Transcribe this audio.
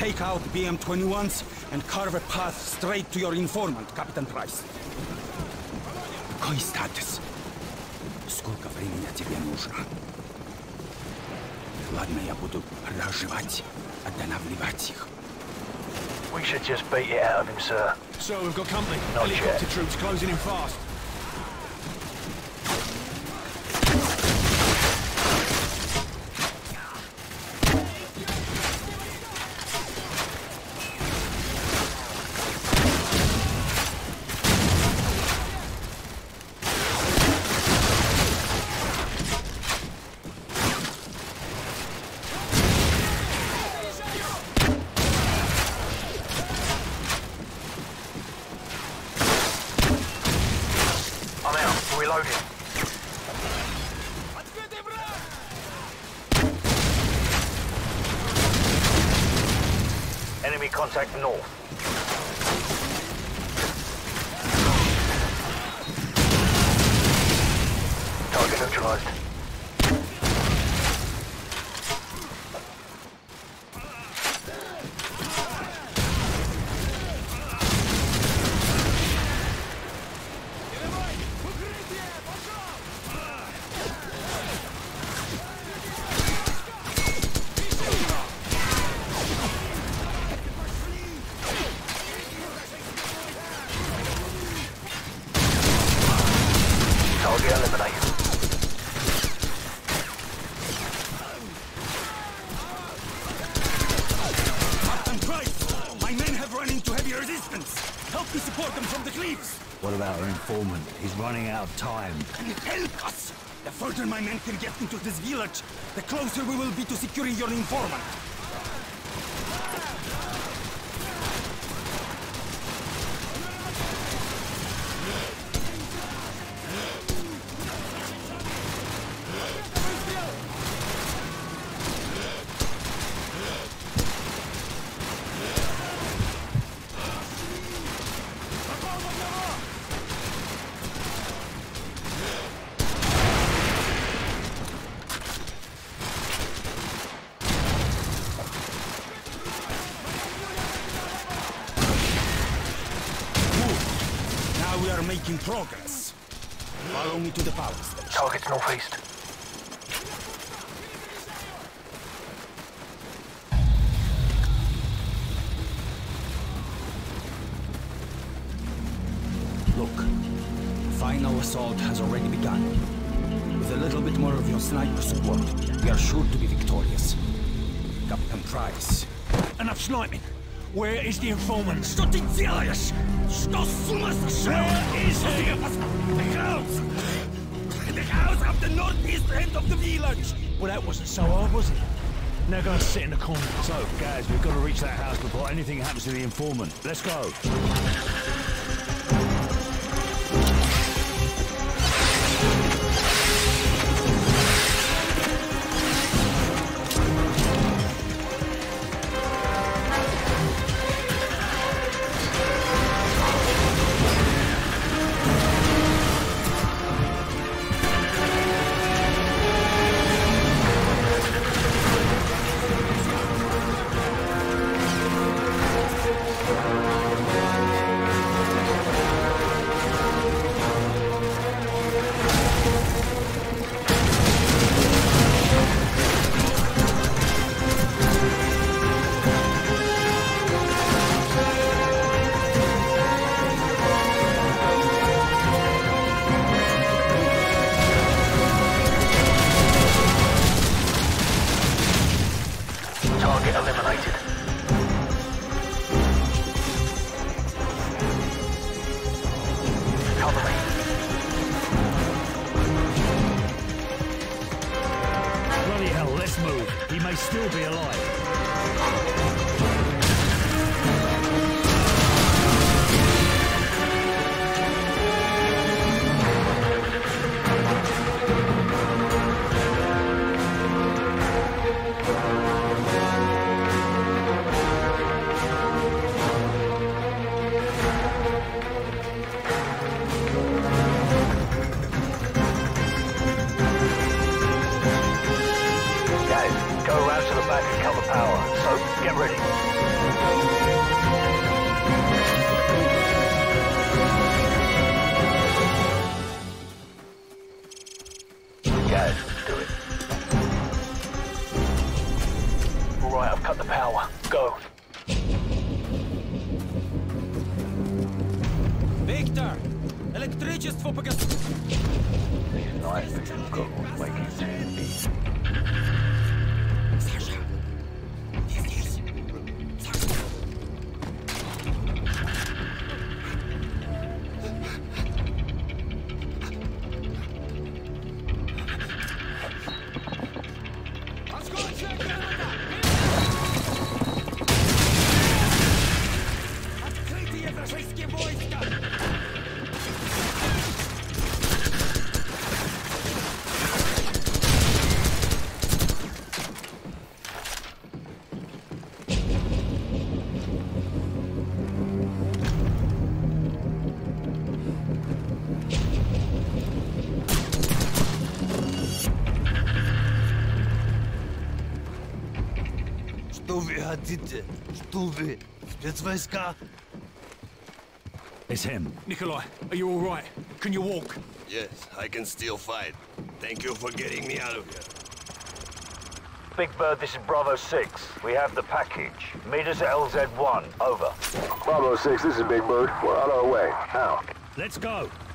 Take out BM-21s and carve a path straight to your informant, Captain Price. Какой статус? Сколько времени тебе нужно? Ладно, я буду разжевать, останавливать их. We should just beat it out of him, sir. Sir, we've got company. Not Helicopter yet. troops closing in fast. Enemy contact north. Target neutralized. Target eliminated. Captain Price! My men have run into heavy resistance! Help me support them from the cliffs! What about our informant? He's running out of time. Can you help us? The further my men can get into this village, the closer we will be to securing your informant. Now we are making progress. Follow me to the power station. Target's northeast. Look, final assault has already begun. With a little bit more of your sniper support, we are sure to be victorious. Captain Price. Enough sniping. Where is the informant? Что ты делаешь? Что с ума сошел? Where is he? The house! The house at the northeast end of the village! Well, that wasn't so hard, was it? Now go and sit in the corner. So, guys, we've got to reach that house before anything happens to the informant. Let's go. Guys, do it. All right, I've cut the power. Go. Victor! Электричество погас... These nice little goggles make it seem easy. Саша! Ты здесь? Саша! Открытие вражеские войска! Что вы хотите? Что вы? Спецвойска? It's him. Nikolai, are you all right? Can you walk? Yes, I can still fight. Thank you for getting me out of here. Big Bird, this is Bravo 6. We have the package. Meet us at LZ1. Over. Bravo 6, this is Big Bird. We're on our way. Now. Let's go.